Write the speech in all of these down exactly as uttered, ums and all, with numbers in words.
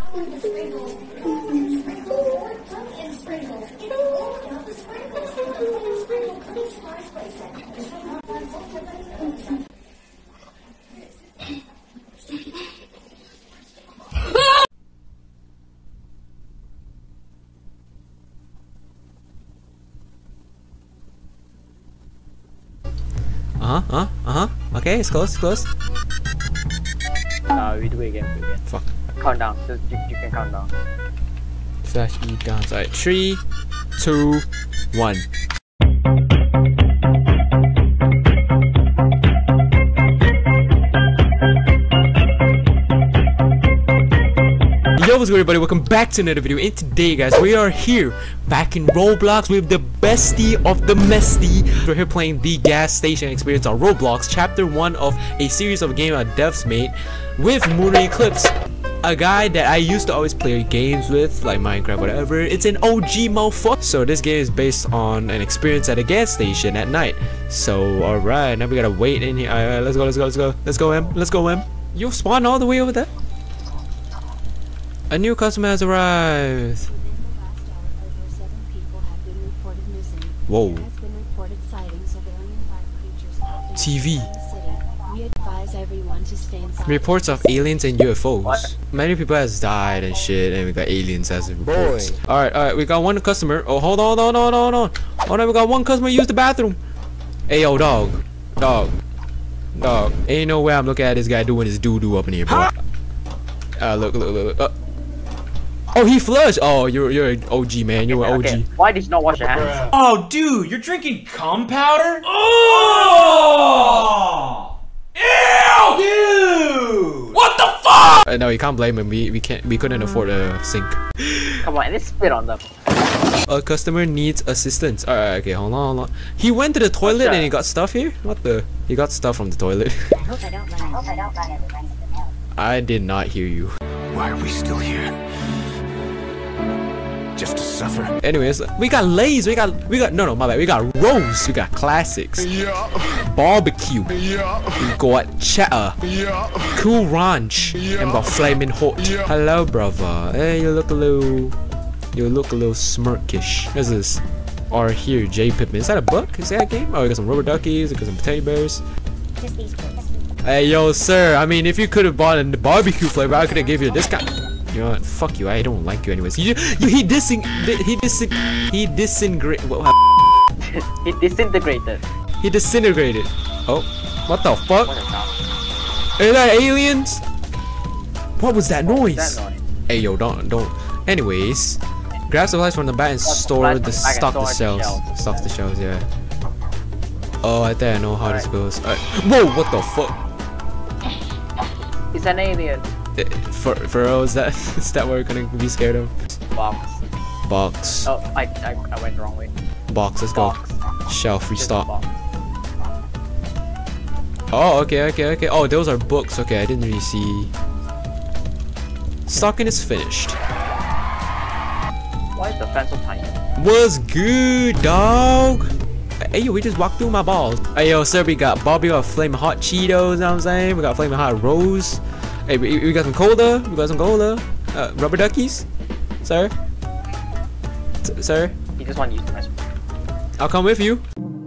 Uh-huh, uh, uh-huh. Okay, it's close, it's close. Uh, we do it again, we do it again. Fuck. Count down, so you, you can count down. Flash E down. Alright, three, two, one. Yo, what's good everybody, welcome back to another video. And today guys, we are here back in Roblox with the bestie of the mesty. We're here playing the gas station experience on Roblox, chapter one of a series of games our devs made with Moon Eclipse, a guy that I used to always play games with, like Minecraft, whatever. It's an O G motherfucker. So this game is based on an experience at a gas station at night. So alright, now we gotta wait in here. Alright, let's go, let's go, let's go, let's go, Em, let's go, Em. You spawn all the way over there? A new customer has arrived. Whoa. T V. Reports of aliens and U F Os. What? Many people has died and shit, and we got aliens as reports. Alright, alright, we got one customer. Oh, hold on, hold on, hold on, hold on. Hold on, we got one customer use the bathroom. Hey, yo, dog. Dog. Dog. Ain't no way I'm looking at this guy doing his doo-doo up in here, bro. Uh, look, look, look, look. Uh, Oh, he flushed! Oh, you're you're an O G, man. You're an O G. Okay. Why did you not wash your hands? Oh, dude, you're drinking cum powder? Oh! Ew! Dude! What the fuck? Uh, no, you can't blame him. We we can't. We couldn't afford a sink. Come on, let's spit on them. A customer needs assistance. Alright, okay, hold on, hold on. He went to the toilet and he got stuff here. What the? He got stuff from the toilet. I hope I don't run. I hope I don't run every run to the mail. I did not hear you. Why are we still here? Just to suffer. Anyways, we got Lay's, we got we got no no my bad, we got Rose, we got classics, Yeah. barbecue, Yeah. we got cheddar, Yeah. Cool Ranch, Yeah. and we got flaming hot. Yeah. Hello, brother. Hey, you look a little, you look a little smirkish. What's this? Or here, J Pippin. Is that a book? Is that a game? Oh, we got some rubber duckies, we got some teddy bears. Just these two. Hey, yo, sir. I mean, if you could have bought in the barbecue flavor, I could have gave you a discount. You know what? Fuck you. I don't like you anyways. You, you he dissing, he dissing, he disintegrated. It disintegrated. He disintegrated. Oh, what the fuck? What is that? Are that aliens? What was that noise? What's that noise? Hey, yo, don't, don't. Anyways, grab supplies from the back and store the stock the shelves. Stock the shelves, yeah. Oh, I think I know how this goes. Right. Whoa, what the fuck? It's an alien. For for real, is that is that what we're gonna be scared of? Box. Box. Oh, I, I, I went the wrong way. Box. Let's Box. go. Shelf. Just Restock. box. Oh, okay, okay, okay. Oh, those are books. Okay, I didn't really see. Stocking is finished. Why is the fence so tiny? What's good, dog? Hey, yo, we just walked through my balls. Hey, yo, sir, we got Bobby, we got flaming hot Cheetos. You know what I'm saying? We got flaming hot Rose. Hey, we, we got some cola. We got some cola. Uh, rubber duckies, sir. S sir. He just want to use the restroom. I'll come with you.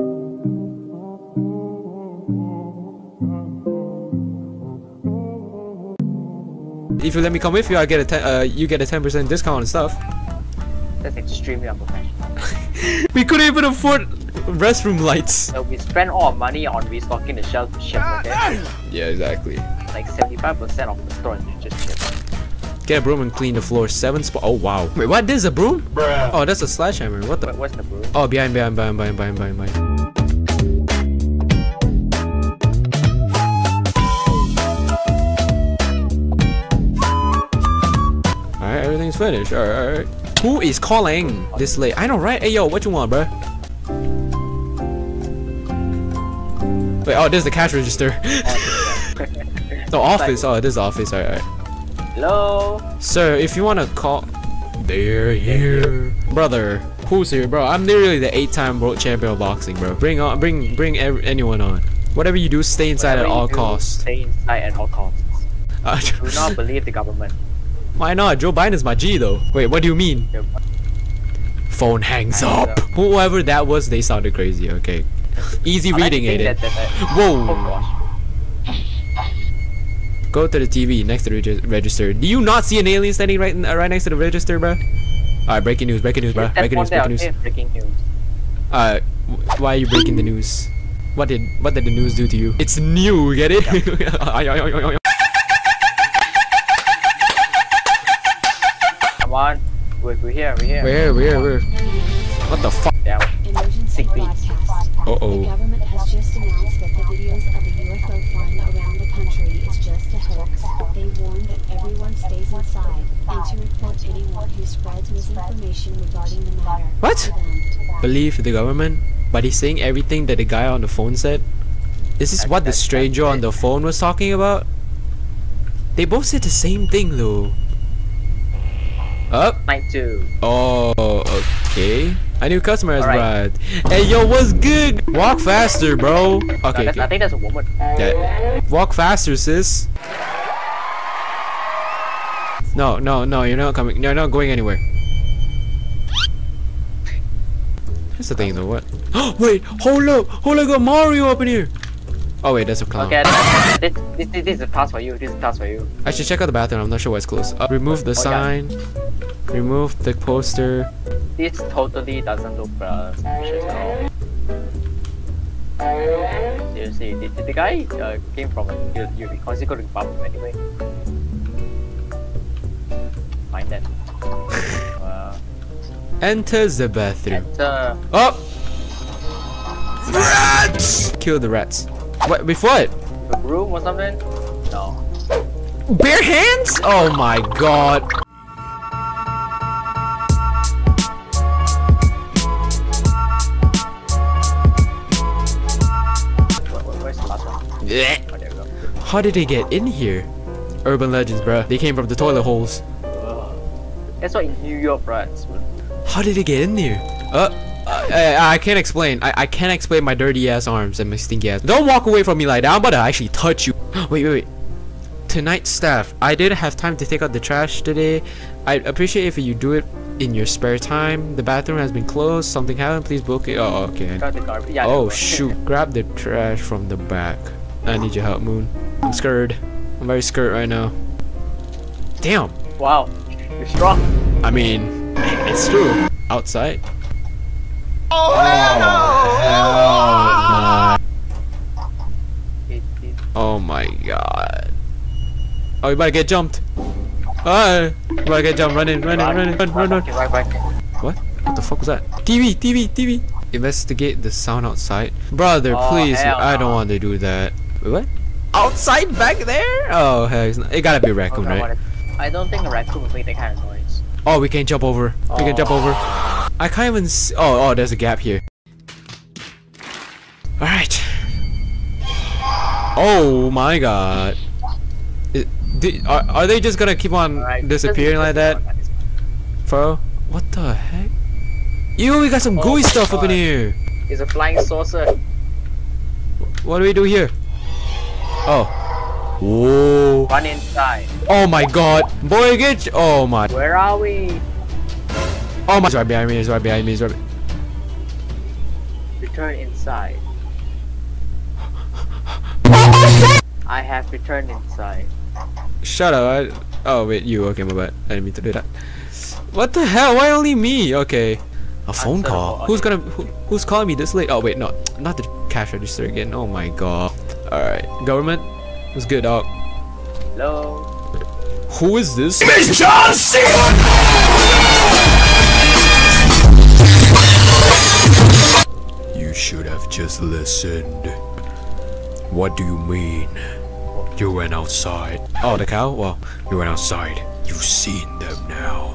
If you let me come with you, I get a ten. Uh, you get a ten percent discount on stuff. That's extremely unprofessional. We couldn't even afford restroom lights. So we spend all our money on restocking the shelves with chips, okay? Yeah, exactly. Like seventy-five percent of the store is just chips. Get a broom and clean the floor. Seven spot. Oh wow. Wait, what? This is a broom? Bruh. Oh, that's a sledgehammer. What the? Wait, what's the broom? Oh, behind, behind, behind, behind, behind, behind, behind. Alright, everything's finished. Alright, alright. Who is calling this late? I know, right? Hey, yo, what you want, bro? Wait, oh, this is the cash register. The office. Oh, this is the office. Alright, alright. Hello? Sir, if you want to call... They're here. Brother, who's here, bro? I'm literally the eight-time world champion of boxing, bro. Bring on, bring, bring every, anyone on. Whatever you do, stay inside Whatever at all do, costs. Stay inside at all costs. Uh, Do not believe the government. Why not? Joe Biden's my G though. Wait, what do you mean? Phone hangs up. Whoever that was, they sounded crazy. Okay. Easy reading, Aiden. Whoa. Oh gosh. Go to the T V next to the regi register. Do you not see an alien standing right, uh, right next to the register, bro? Alright, breaking news, breaking news, bro. Breaking news, breaking news. Breaking news. Uh, why are you breaking the news? What did what did the news do to you? It's new, get it? Come on, we're, we're here, we're here. Where, where, where? What the fuck? Down. Emergency beats. broadcast. Uh oh. The government has just announced that the videos of the U F O flying around the country is just a hoax. They warn that everyone stays inside and to report anyone who spreads misinformation regarding the matter. What? to them. Believe the government? But he's saying everything that the guy on the phone said? Is this what the stranger on the phone was talking about? They both said the same thing though. Up? Night two. Oh, okay. A new customer has Alright. arrived. Hey, yo, what's good? Walk faster, bro. Okay, No, that's- I okay. think that's a woman. Yeah. Walk faster, sis. No, no, no, you're not coming. You're not going anywhere. Here's the thing though, what? Wait, hold up! Hold up, I got Mario up in here! Oh wait, that's a clown. Okay, this, this, this, this is a task for you. This is a task for you. I should check out the bathroom, I'm not sure why it's closed. Uh, remove the Oh, yeah. sign. Remove the poster. This totally doesn't look uh, suspicious at all. Seriously, the, the, the guy uh, came from a you, you considered bathroom anyway. Find that. Uh, Enters the bathroom. enter. Oh! Rats! Kill the rats. What? With what? The broom or something? No. Bare hands? Oh my god. Where, where, where's the last one? Oh, there we go. How did they get in here? Urban legends, bruh. They came from the toilet holes. Ugh. That's what in New York, right? How did they get in there? Uh, uh, I, I can't explain. I, I can't explain my dirty ass arms and my stinky ass. Don't walk away from me like that. I'm about to actually touch you. Wait, wait, wait. Tonight, staff. I didn't have time to take out the trash today. I'd appreciate if you do it in your spare time. The bathroom has been closed. Something happened. Please book it. Oh, okay. Got the garbage. Yeah, Oh there we go. shoot. Grab the trash from the back. I need your help, Moon. I'm scared. I'm very scared right now. Damn. Wow, you're strong. I mean, it's true. Outside. Oh, Hell no. It, it, Oh my god. Oh, you better get jumped. Ah, you better get jumped. Run in, run in, run in, run, run, run. Okay, right back. What? What the fuck was that? T V, T V, T V. Investigate the sound outside. Brother, Oh, please. hell I don't no. want to do that. Wait, what? Outside back there? Oh, heck. It gotta be a raccoon, Okay, right? what- I don't think a raccoon would make that kind of noise. Oh, we can jump over. We can jump over. I can't even see. Oh, oh, there's a gap here. Alright. Oh my god. It, di- are, are they just gonna keep on Alright, disappearing like that? Bro? What the heck? Ew, we got some Oh gooey my stuff up in God. here. It's a flying saucer. What do we do here? Oh. Whoa. Run inside. Oh my god. Boy, get. y- Oh my. Where are we? Oh my. It's right behind me. It's right behind me. It's right. Be Return inside. I have returned inside. Shut up. I, oh wait, you. Okay, my bad. I didn't mean to do that. What the hell? Why only me? Okay. A phone Answer the call. phone, Who's okay. gonna? Who, who's calling me this late? Oh wait, no, not the cash register again. Oh my god. All right, government. What's good, dog? Hello? Who is this? Miss John Cena! You should have just listened. What do you mean? You went outside. Oh, the cow. Well, You went outside. You've seen them now.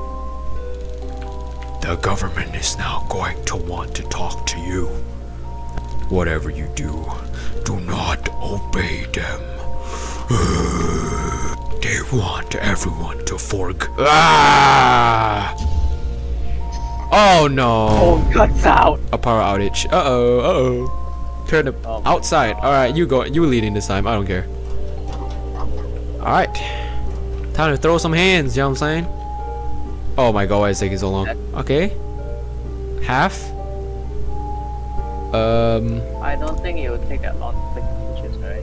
The government is now going to want to talk to you. Whatever you do, do not obey them. They want everyone to forg. ah! Oh no. Oh, guts out! A power outage. Uh oh. Uh oh. Turn the Oh my outside. All right, you go. You leading this time. I don't care. All right. Time to throw some hands, you know what I'm saying? Oh my god, why is it taking so long? Okay. Half. Um. I don't think it will take that long to click the pictures, right?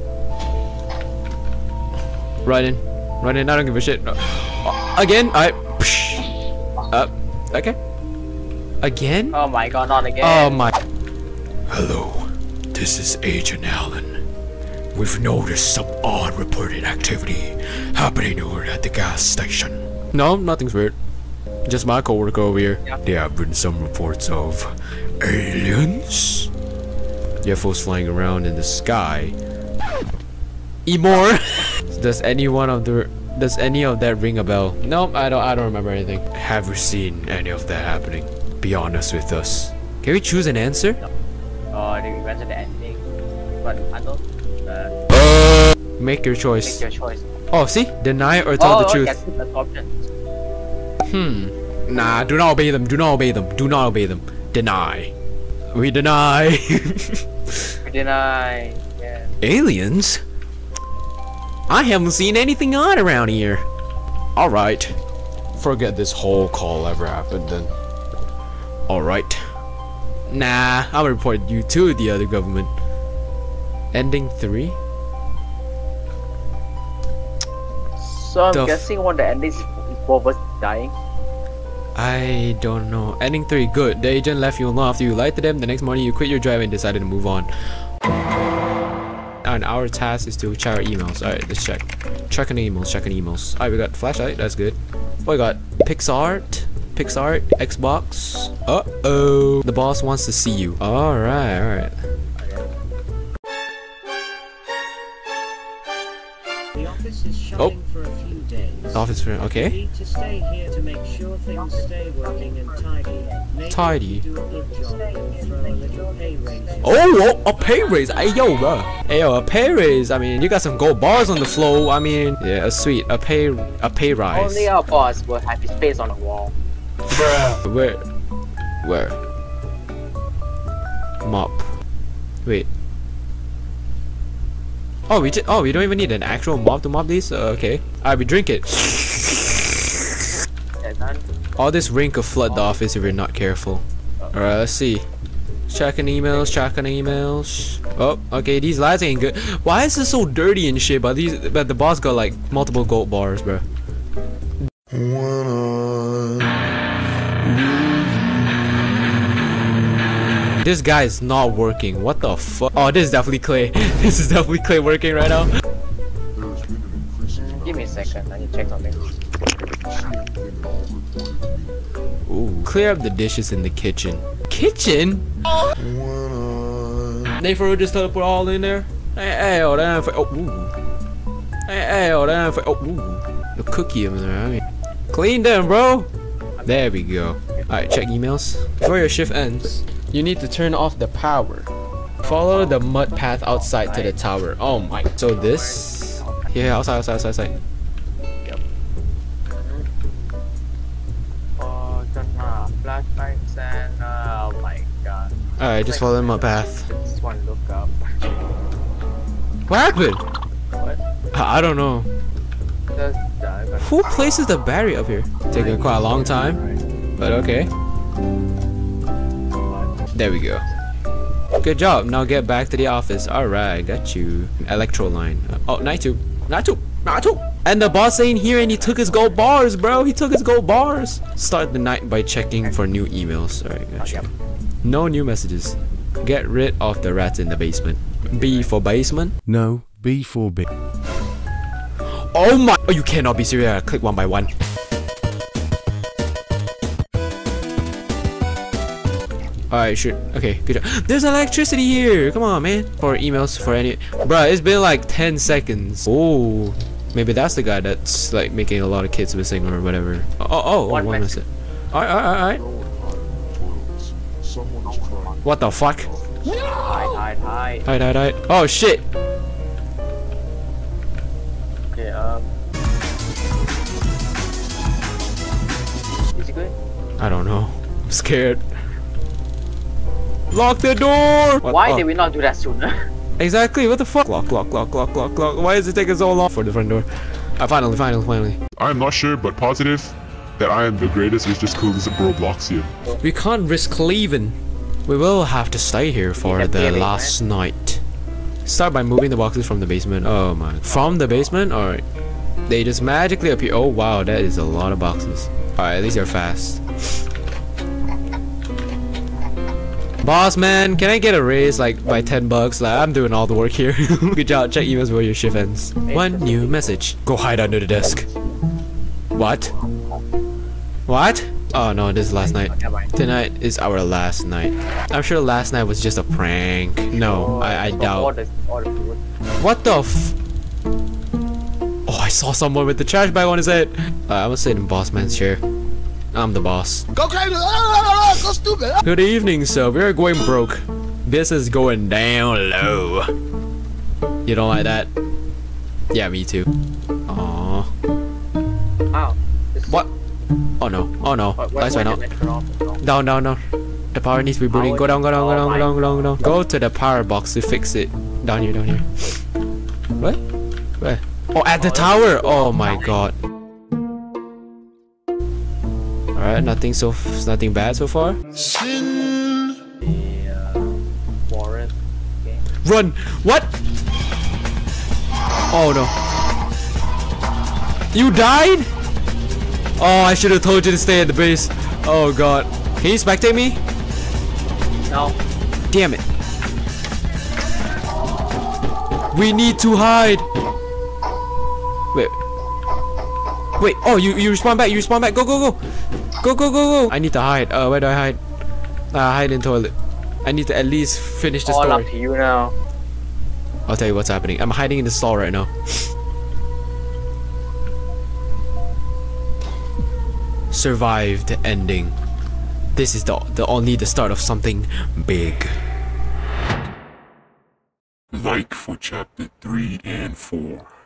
Right in. Right in. I don't give a shit. Uh, again. I. Up. Okay. Again? Oh my god, not again. Oh my. Hello, this is Agent Allen. We've noticed some odd reported activity happening over at the gas station. No, nothing's weird. Just my coworker over here. Yeah. There have been some reports of aliens. U F Os flying around in the sky. Emor. Does any one of the does any of that ring a bell? Nope, I don't I don't remember anything. Have you seen any of that happening? Be honest with us. Can we choose an answer? Oh, they invented the ending. But I don't. Uh, Make your choice. make your choice. Oh, see? Deny or tell oh, the truth. yes, that's options. Hmm. Nah, do not obey them. Do not obey them. Do not obey them. Deny. We deny. We deny. Yeah. Aliens? I haven't seen anything odd around here. Alright. Forget this whole call ever happened then. Alright. Nah, I'll report you to the other government. Ending three? So I'm The f- guessing one of the endings is both of us dying. I don't know. Ending three, good. The agent left you alone after you lied to them. The next morning you quit your job and decided to move on. And our task is to check our emails. Alright, let's check. Checking emails, checking emails. Alright, we got flashlight, that's good. What we got? PixArt, PixArt, Xbox. Uh-oh. The boss wants to see you. Alright, alright. The office is shutting for a few days. Office for You okay. need to stay here to make sure things stay working and tidy. Maybe Tidy. Do a good job and throw a little pay raise. Oh, oh, a pay raise. Hey yo, bro. Hey yo, a pay raise. I mean, you got some gold bars on the flow. I mean, yeah, a sweet, a pay, a pay rise. Only our boss will have his face on the wall. Where? Where? Mop. Wait. Oh, we just, oh, we don't even need an actual mop to mop these? Uh, okay. Alright, we drink it. Yeah, done. All this rain could flood the office if we're not careful. Alright, let's see. Checking emails, checking emails. Oh, okay, these lights ain't good. Why is this so dirty and shit? But these, but the boss got like multiple gold bars, bro. This guy is not working. What the fuck? Oh, this is definitely Clay. This is definitely Clay working right now. Give me a second, I need to check something. Ooh. Clear up the dishes in the kitchen. Kitchen? They for just teleport all in there? Hey, hey, oh, damn. For, oh, ooh. Hey, hey, oh, damn. For, oh, ooh. The cookie in there. I mean, clean them, bro. There we go. Alright, check emails. Before your shift ends, you need to turn off the power. Follow the mud path outside to the tower. Oh my. So this? Yeah, outside, outside, outside, outside. Yep. Oh, turn off flashlights and uh, oh my god. Alright, just follow the mud path. Just want to look up. What happened? What? I I don't know. Just, uh, got- Who places the battery up here? Taking quite a long time, but okay. There we go. Good job. Now get back to the office. Alright, got you. Electro line. Oh, night two. Night two. Night two. And the boss ain't here and he took his gold bars, bro. He took his gold bars. Start the night by checking for new emails. Alright, got you. No new messages. Get rid of the rats in the basement. B for basement. No, B for B. Oh my. Oh, you cannot be serious. Click one by one. Alright, sure. Okay, good job. There's electricity here. Come on, man. For emails, for any. Bruh, it's been like ten seconds. Oh, maybe that's the guy that's like making a lot of kids missing or whatever. Oh, oh, oh One one message. message. Alright, alright, alright. What the fuck? Hide, hide, hide. Hide, hide, hide. Oh shit. Okay, um. Is it good? I don't know. I'm scared. Lock the door! What? Why Oh. did we not do that sooner? Exactly, what the fuck? Lock, lock, lock, lock, lock, lock. Why is it taking so long for the front door? Ah, finally, finally, finally. I am not sure, but positive that I am the greatest is just cool as a Robloxian. We can't risk leaving. We will have to stay here for Yeah, the really, last night. Start by moving the boxes from the basement. Oh my. From the basement? Alright. They just magically appear. Oh wow, that is a lot of boxes. Alright, these are fast. Boss man, can I get a raise like by ten bucks? Like I'm doing all the work here. Good job. Check emails before your shift ends. One new message. Go hide under the desk. What? What? Oh no, this is last night. Tonight is our last night. I'm sure last night was just a prank. No, I, I doubt. What the f- Oh, I saw someone with the trash bag on his head. Uh, I'm gonna sit in boss man's chair. I'm the boss. Go crazy! Go stupid! Good evening, sir. We're going broke. Business is going down low. You don't like that? Yeah, me too. Aww. Wow. What? Oh no. Oh no. Lights went out. Down, down, down. The power needs rebooting. Go down, go down, go down, go down, go down, go down. Go to the power box to fix it. Down here, down here. What? Where? Oh, at the tower! Oh my god. Alright, nothing so f nothing bad so far. Warren. Okay. Run! What? Oh no. You died? Oh, I should have told you to stay at the base. Oh god. Can you spectate me? No. Damn it. We need to hide. Wait. Wait. Oh, you you respawn back. You respawn back. Go go go. Go go go go. I need to hide. Uh, where do I hide? Uh, hide in toilet. I need to at least finish the All story. up to you now. I'll tell you what's happening. I'm hiding in the stall right now. Survived ending. This is the the only the start of something big. Like for chapter three and four.